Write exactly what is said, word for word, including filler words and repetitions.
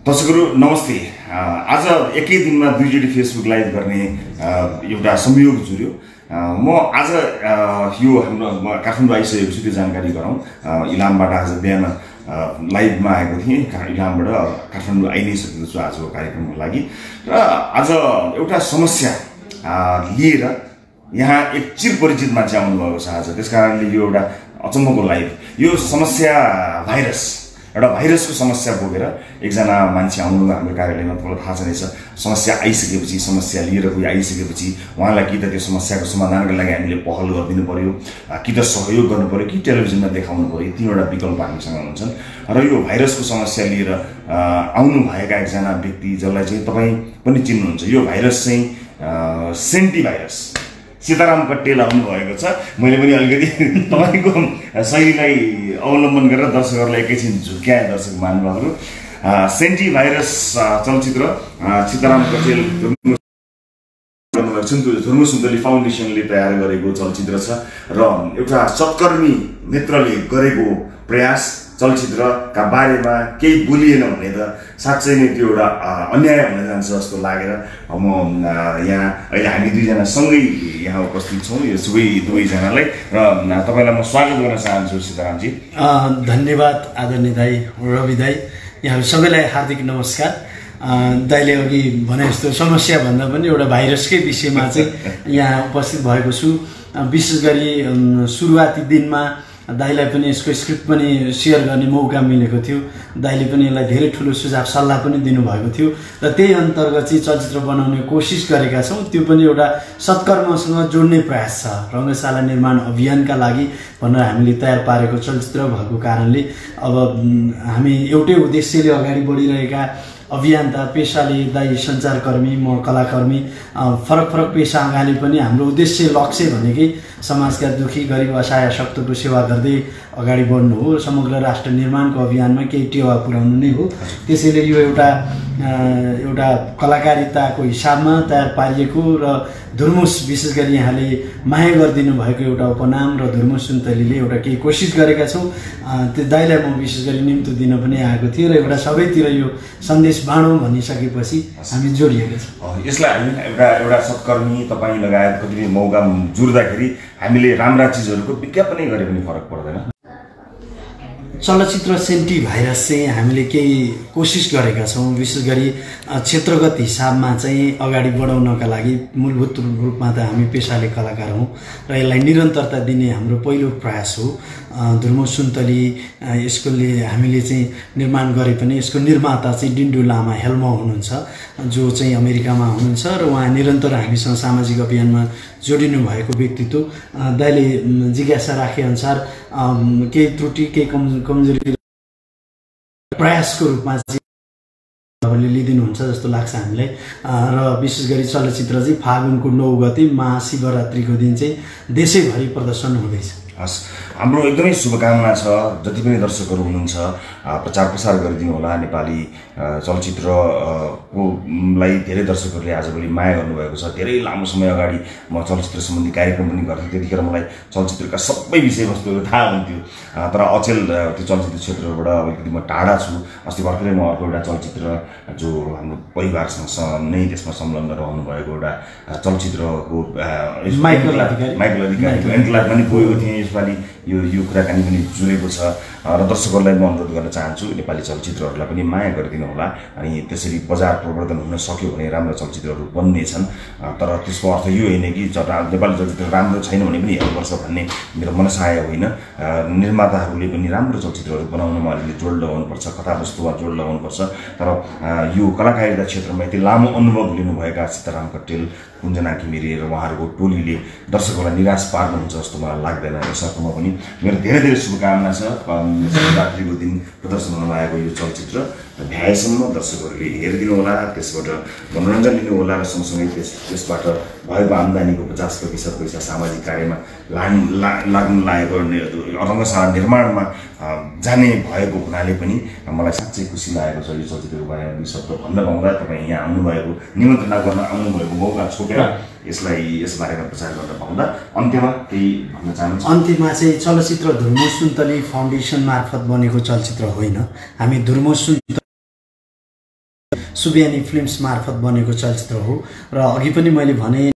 दर्शकहरू नमस्ते। आज एकै दिनमा दुईचोटि फेसबुक लाइभ गर्ने एउटा संयोग जुर्यो। म आज यो हाम्रो काठमाडौँ आइसकेको छु, त्यो जानकारी गराउँ। इलामबाट आज बिहान लाइभमा आएको थिएँ, इलामबाट काठमाडौँ आइ नै सकेको छु आजको कार्यक्रमको लागि। र आज एउटा समस्या लिएर यहाँ एक चिरपरिचित मान्छे आउनुभएको छ आज, त्यस कारणले यो एउटा अचम्मको लाइभ। यो समस्या भाइरस, एउटा भाइरसको समस्या बोकेर एकजना मान्छे आउनु हाम्रो कार्यालयमा। तपाईँलाई थाहा छँदैछ, समस्या आइसकेपछि, समस्या लिएर कोही आइसकेपछि उहाँलाई कि त त्यो समस्याको समाधानको लागि हामीले पहल गरिदिनु पर्यो, कि त सहयोग गर्नु पर्यो, कि टेलिभिजनमा देखाउनु पर्यो। तीनवटा विकल्प हामीसँग हुन्छन्। र यो भाइरसको समस्या लिएर आउनुभएका एकजना व्यक्ति जसलाई चाहिँ तपाईँ पनि चिन्नुहुन्छ, यो भाइरस चाहिँ सेन्टी भाइरस सीताराम कट्टेल आउनुभएको छ। मैले पनि अलिकति तपाईँको शैलीलाई अवलम्बन गरेर दर्शकहरूलाई एकैछिन झुक्याए। दर्शक महानुभावहरू, सेन्टी भाइरस चलचित्र सीताराम कट्टेल धुर्मु सुन्तली फाउन्डेसनले तयार गरेको चलचित्र छ र एउटा सत्कर्मी मित्रले गरेको प्रयास चलचित्रका बारेमा केही बोलिएन भने त साँच्चै नै त्यो एउटा अन्याय हुन जान्छ जस्तो लागेर म यहाँ अहिले हामी दुईजना सँगै यहाँ उपस्थित छौँ, यो सबै दुवैजनालाई। र तपाईँलाई म स्वागत गर्न चाहन्छु सीतारामजी। धन्यवाद आदरणीय दाई, रवि दाई, यहाँहरू सबैलाई हार्दिक नमस्कार। दाइले अघि भने जस्तो समस्या भन्दा पनि एउटा भाइरसकै विषयमा चाहिँ यहाँ उपस्थित भएको छु। विशेष गरी सुरुवाती दिनमा दाइलाई पनि यसको स्क्रिप्ट पनि सेयर गर्ने मौका मिलेको थियो। दाइले पनि यसलाई धेरै ठुलो सुझाव सल्लाह पनि दिनुभएको थियो र त्यही अन्तर्गत चाहिँ चलचित्र बनाउने कोसिस गरेका छौँ। त्यो पनि एउटा सत्कर्मसँग जोड्ने प्रयास छ। रङ्गशाला निर्माण अभियानका लागि भनेर हामीले तयार पारेको चलचित्र भएको कारणले अब हामी एउटै उद्देश्यले अगाडि बढिरहेका अभियन्ता पेसाले, दाइ सञ्चारकर्मी, म कलाकर्मी, फरक फरक पेसा अगाडि पनि हाम्रो उद्देश्य लक्ष्य भनेकै समाजका दुखी गरिब असहाय शक्तको सेवा गर्दै अगाडि बढ्नु हो। समग्र राष्ट्र निर्माणको अभियानमा केही टेवा पुर्याउनु नै हो। त्यसैले यो एउटा एउटा कलाकारिताको हिसाबमा तयार पारिएको र धुर्मुस, विशेष गरी यहाँले माया गरिदिनु भएको एउटा उपनाम र धुर्मुस सुन्तलीले एउटा केही कोसिस गरेका छौँ। त्यो दाइलाई म विशेष गरी निम्तो दिन पनि आएको थिएँ र एउटा सबैतिर यो सन्देश बाँडौँ भनिसकेपछि हामी जोडिएका छौँ। यसलाई हामी एउटा एउटा सत्कर्मी तपाईँ लगायत कतिपय मौका जुर्दाखेरि हामीले राम्रा चिजहरूको विज्ञापनै गरे पनि फरक पर्दैन। चलचित्र सेन्टी भाइरस चाहिँ हामीले केही कोसिस गरेका छौँ। विशेष गरी क्षेत्रगत हिसाबमा चाहिँ अगाडि बढाउनका लागि मूलभूत रूपमा त हामी पेसाले कलाकार हौँ र यसलाई निरन्तरता दिने हाम्रो पहिलो प्रयास हो। धुर्मु सुन्तली यसकोले हामीले चाहिँ निर्माण गरे पनि यसको निर्माता चाहिँ डिन्डु लामा हेल्मा हुनुहुन्छ, जो चाहिँ अमेरिकामा हुनुहुन्छ र उहाँ निरन्तर हामीसँग सामाजिक अभियानमा जोडिनु भएको व्यक्तित्व। दाइले जिज्ञासा राखेअनुसार केही त्रुटि, केही कम कमजोरी प्रयासको रूपमा चाहिँ लिदिनुहुन्छ जस्तो लाग्छ हामीलाई। र विशेष गरी चलचित्र चाहिँ फागुनको नौ गते महाशिवरात्रिको दिन चाहिँ देशैभरि प्रदर्शन हुँदैछ। हस्, हाम्रो एकदमै शुभकामना छ। जति पनि दर्शकहरू हुनुहुन्छ प्रचार प्रसार गरिदिनु होला। नेपाली चलचित्रको लाई धेरै दर्शकहरूले आजभोलि माया गर्नुभएको छ। धेरै लामो समय अगाडि म चलचित्र सम्बन्धी कार्यक्रम पनि गर्थेँ, त्यतिखेर मलाई चलचित्रका सबै विषयवस्तुहरू थाहा हुन्थ्यो। तर अचेल त्यो चलचित्र क्षेत्रबाट अलिकति म टाढा छु। अस्ति भर्खरै म अर्को एउटा चलचित्र जो हाम्रो परिवारसँग नै त्यसमा संलग्न रहनु भएको एउटा चलचित्रको माइकल अधिकारी माइकल अधिकारी एन्टलाइभ पनि गएको थिएँ। यसपालि यो यो कुराकानी पनि जुरेको छ र दर्शकहरूलाई म अनुरोध गर्न चाहन्छु, नेपाली चलचित्रहरूलाई पनि माया गरिदिनु होला। अनि त्यसरी बजार प्रवर्धन हुन सक्यो भने राम्रा चलचित्रहरू बन्नेछन्। तर त्यसको अर्थ यो होइन कि नेपाली चलचित्र राम्रो छैन भने पनि हेर्नुपर्छ भन्ने मेरो मनसाय होइन। निर्माताहरूले पनि राम्रो चलचित्रहरू बनाउनमा अलिकति जोड लगाउनुपर्छ, कथावस्तुमा जोड लगाउनुपर्छ। तर यो कलाकारिता क्षेत्रमा यति लामो अनुभव लिनुभएका सीताराम कट्टेल, कुञ्जना घिमिरे र उहाँहरूको टोलीले दर्शकहरूलाई निराश पार्नुहुन्छ जस्तो मलाई लाग्दैन। यस अर्थमा पनि मेरो धेरै धेरै शुभकामना छ। शिवरात्रिको दिन प्रदर्शन हुन लागेको यो चलचित्र भ्याएसम्म दर्शकहरूले हेरिदिनु होला, त्यसबाट मनोरञ्जन लिनु होला र सँगसँगै त्यस त्यसबाट भएको आम्दानीको पचास प्रतिशत पैसा सामाजिक कार्यमा लाग्नु लागेको रङ्गशाला निर्माणमा जाने भएको हुनाले पनि मलाई साँच्चै खुसी लागेको छ। यो चलचित्रको बारेमा दुई शब्द भन्न पाउँदा, तपाईँ यहाँ आउनुभएको, निमन्त्रणा गर्न आउनुभएको मौका छोपेर यसलाई यस बारेमा प्रचार गर्न पाउँदा अन्त्यमा केही भन्न चाहन्छु? अन्त्यमा चाहिँ चलचित्र धुर्मु सुन्तली फाउन्डेसन मार्फत बनेको चलचित्र होइन। हामी धुर्मु सुन्तली सुबियानी फिल्म्स मार्फत बनेको चलचित्र हो र अघि पनि मैले भने